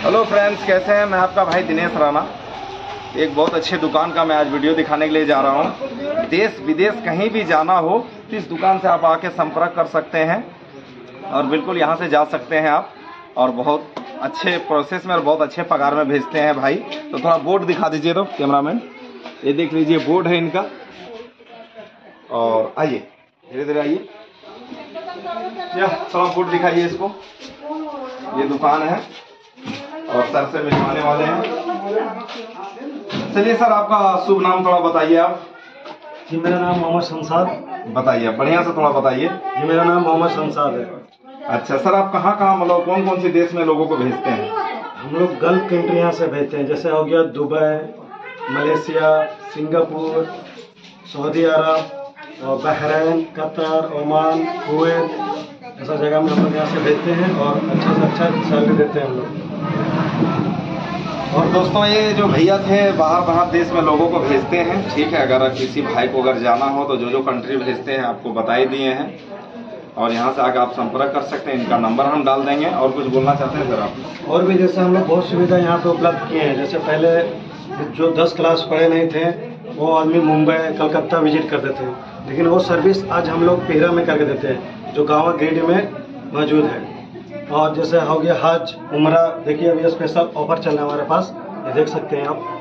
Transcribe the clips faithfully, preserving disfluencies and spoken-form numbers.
Hello friends, कैसे हैं? मैं आपका भाई दिनेश राणा। एक बहुत अच्छे दुकान का मैं आज वीडियो दिखाने के लिए जा रहा हूं। देश विदेश कहीं भी जाना हो तो इस दुकान से आप आके संपर्क कर सकते हैं और बिल्कुल यहां से जा सकते हैं आप, और बहुत अच्छे प्रोसेस में और बहुत अच्छे पगार में भेजते हैं भाई। तो थोड़ा बोर्ड दिखा दीजिए तो कैमरामैन, ये देख लीजिए बोर्ड है इनका। और आइए धीरे धीरे आइए, थोड़ा बोर्ड दिखाइए इसको। ये दुकान है और सर से मिलवाने वाले हैं। चलिए सर, आपका शुभ नाम थोड़ा बताइए आप। जी मेरा नाम मोहम्मद शमशाद। बताइए, बढ़िया से थोड़ा बताइए। जी मेरा नाम मोहम्मद शमशाद है। अच्छा सर, आप कहाँ कहाँ मतलब कौन कौन से देश में लोगों को भेजते हैं? हम लोग गल्फ कंट्री यहाँ से भेजते हैं, जैसे हो गया Dubai, Malaysia, Singapore, Saudi Arab और बहरीन, कतर, ओमान, कुवैत, ऐसा जगह में हम लोग यहाँ से भेजते हैं और अच्छा से अच्छा सैलरी देते हैं हम लोग। और दोस्तों, ये जो भैया थे बाहर बाहर देश में लोगों को भेजते हैं, ठीक है। अगर किसी भाई को अगर जाना हो तो जो जो कंट्री भेजते हैं आपको बताई दिए हैं, और यहाँ से आकर आप संपर्क कर सकते हैं। इनका नंबर हम डाल देंगे। और कुछ बोलना चाहते हैं सर आप? और भी जैसे हम लोग बहुत सुविधा यहाँ पे उपलब्ध किए हैं। जैसे पहले जो दस क्लास पढ़े नहीं थे वो आदमी मुंबई कलकत्ता विजिट करते थे, लेकिन वो सर्विस आज हम लोग पेहरा में करके देते हैं जो गाँव ग्रेड में मौजूद है। और जैसे हो गया हज, उम्रा, देखिए अभी स्पेशल ऑफर चल रहा है हमारे पास, ये देख सकते हैं आप।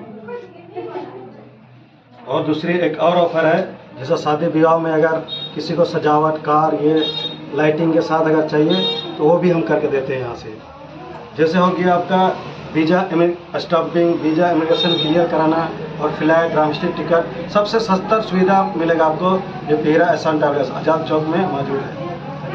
और दूसरी एक और ऑफर है, जैसे शादी विवाह में अगर किसी को सजावट कार ये लाइटिंग के साथ अगर चाहिए तो वो भी हम करके देते हैं यहाँ से। जैसे हो गया आपका visa stopping, visa immigration clear कराना और फ्लाइट ड्रामस्टिक टिकट, सबसे सस्ता सुविधा मिलेगा आपको जो पेहरा एहसान ट्रैवल्स आजाद चौक में मौजूद है।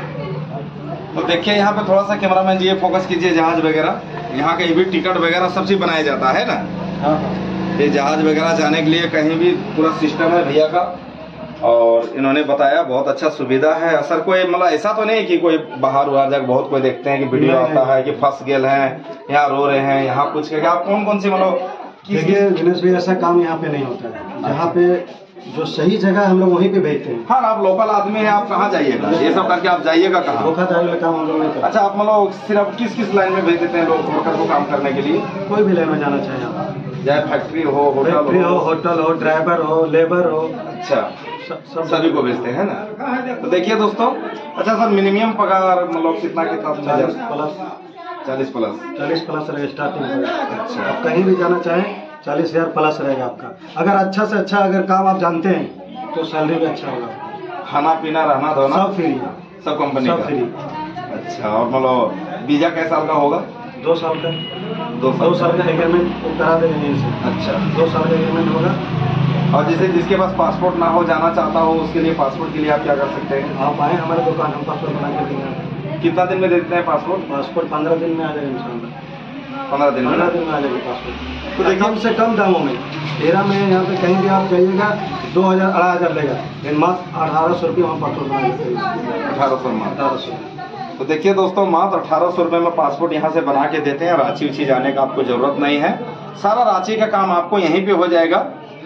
तो देखिए यहाँ पे थोड़ा सा कैमरामैन जी फोकस कीजिए। जहाज वगैरह यहाँ के भी टिकट वगैरह सब चीज बनाया जाता है ना। हाँ, ये जहाज वगैरह जाने के लिए कहीं भी पूरा सिस्टम है भैया का, और इन्होंने बताया बहुत अच्छा सुविधा है। सर कोई मतलब ऐसा तो नहीं कि कोई बाहर हुआ जगह बहुत कोई देखते हैं कि वीडियो आता है कि फंस गए हैं, यहाँ रो रहे हैं, यहाँ कुछ करके आप कौन कौन सी मतलब? देखिए दिनेश भाई, ऐसा काम यहाँ पे नहीं होता है। जहाँ पे जो सही जगह हम लोग वहीं पे भेजते हैं। हाँ, आप लोकल आदमी हैं, आप कहाँ जाइएगा? ये सब करके आप जाइएगा कहाँ? धोखाधड़ी में काम हम लोग नहीं करते। अच्छा, आप मतलब सिर्फ किस किस लाइन में भेज देते हैं लोग वर्कर को काम करने के लिए? कोई भी लाइन में जाना चाहिए आप, चाहे फैक्ट्री हो, होटल फैक्ट्री हो, होटल हो, ड्राइवर हो, लेबर हो, अच्छा सब सभी को भेजते हैं ना। तो देखिए दोस्तों, अच्छा सर, मिनिमम पगार मतलब कितना कितना? चालीस प्लस चालीस प्लस चालीस प्लस रहेगा स्टार्टिंग। अच्छा, आप कहीं भी जाना चाहें चालीस हजार प्लस रहेगा आपका। अगर अच्छा से अच्छा अगर काम आप जानते हैं तो सैलरी भी अच्छा होगा। खाना पीना रहना धोना सब फ्री, सब कंपनी सब का फ्री। अच्छा, और मतलब वीजा कैसे साल का होगा? दो साल का दो दो साल का एग्रीमेंट करा देंगे यहीं से। अच्छा, दो साल का एग्रीमेंट होगा। और जैसे जिसके पास पासपोर्ट ना हो, जाना चाहता हो, उसके लिए पासपोर्ट के लिए आप क्या कर सकते हैं? आप आए हमारे दुकान, हम पासपोर्ट बना के देंगे। कितना दिन में देते हैं पासपोर्ट? पासपोर्ट पंद्रह दिन में आ जाएगा इंशाल्लाह। पंद्रह दिन में पंद्रह दिन में आ जाएगा पासपोर्ट। तो तो देखिए, कम से कम दामों में तेरह में यहाँ पे कहीं भी आप जाइएगा दो हजार अढ़ाई हजार लेगा, लेकिन मात्र अठारह सौ रुपये हम पासपोर्ट बना देते हैं। अठारह सौ में अठारह सौ तो देखिए दोस्तों, मात्र अठारह सौ रुपये में पासपोर्ट यहाँ से बना के देते हैं। रांची उची जाने का आपको जरूरत नहीं है, सारा रांची का काम आपको यहीं पे हो जाएगा।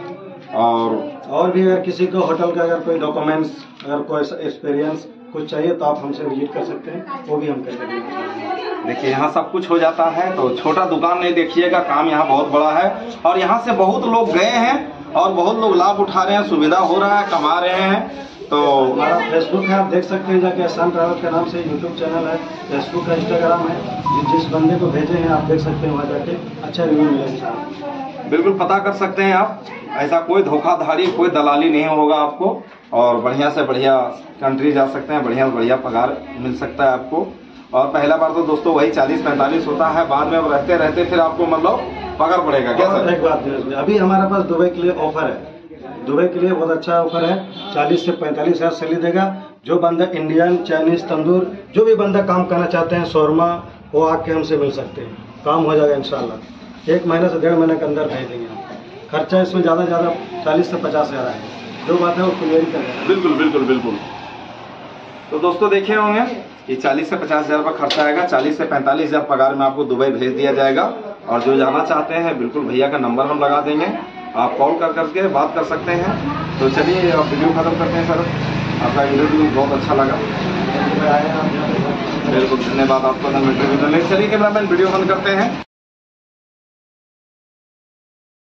और और भी अगर किसी को होटल का अगर कोई डॉक्यूमेंट्स, अगर कोई एक्सपीरियंस कुछ चाहिए तो आप हमसे विजिट कर सकते हैं, वो भी हम करके देंगे। देखिए यहाँ सब कुछ हो जाता है। तो छोटा दुकान नहीं देखिएगा, काम यहाँ बहुत बड़ा है। और यहाँ से बहुत लोग गए हैं और बहुत लोग लाभ उठा रहे हैं, सुविधा हो रहा है, कमा रहे हैं। तो हमारा फेसबुक है, आप देख सकते हैं जाके एहसान ट्रैवल के नाम से यूट्यूब चैनल है, फेसबुक है, इंस्टाग्राम है। जिस जिस बंदे को भेजे हैं आप देख सकते हैं, वहाँ जाके अच्छा रिव्यू मिलेगा। बिल्कुल पता कर सकते हैं आप। ऐसा कोई धोखाधड़ी, कोई दलाली नहीं होगा आपको, और बढ़िया से बढ़िया कंट्री जा सकते हैं, बढ़िया से बढ़िया पगार मिल सकता है आपको। और पहला बार तो दोस्तों वही चालीस पैंतालीस होता है, बाद में अब रहते रहते फिर आपको मतलब पगार बढ़ेगा। क्या सर? एक बात, अभी हमारे पास दुबई के लिए ऑफर है। दुबई के लिए बहुत अच्छा ऑफर है, चालीस से पैंतालीस हजार सैलरी देगा। जो बंदा इंडियन, चाइनीज, तंदूर, जो भी बंदा काम करना चाहते हैं, शोरमा, वो आके हमसे मिल सकते हैं, काम हो जाएगा इंशाल्लाह। एक महीने से डेढ़ महीने के अंदर भेज देंगे हम। खर्चा इसमें ज़्यादा ज़्यादा चालीस से पचास हजार है, जो बात है वो क्लियर करेंगे। बिल्कुल बिल्कुल बिल्कुल। तो दोस्तों देखे होंगे, ये चालीस से पचास हजार रुपये खर्चा आएगा, चालीस से पैंतालीस हजार पगार में आपको दुबई भेज दिया जाएगा। और जो जाना चाहते हैं बिल्कुल भैया का नंबर हम लगा देंगे, आप कॉल कर करके बात कर सकते हैं। तो चलिए अब वीडियो खत्म करते हैं सर। आपका इंटरव्यू बहुत अच्छा लगा। बिल्कुल, धन्यवाद आपका। चलिए कैमरामैन वीडियो बंद करते हैं।